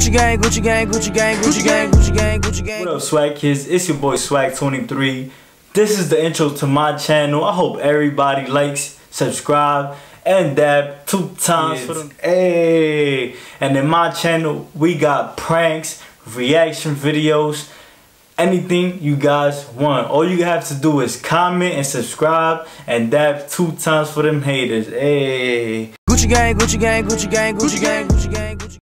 Gucci gang, Gucci gang, Gucci gang, Gucci gang, Gucci gang, Gucci gang. What up, Swag Kids? It's your boy Swag23. This is the intro to my channel. I hope everybody likes, subscribe, and dab 2 times for them. Hey, and in my channel we got pranks, reaction videos, anything you guys want. All you have to do is comment and subscribe and dab 2 times for them haters. Hey. Gucci gang, Gucci gang, Gucci gang, Gucci gang, Gucci gang, Gucci.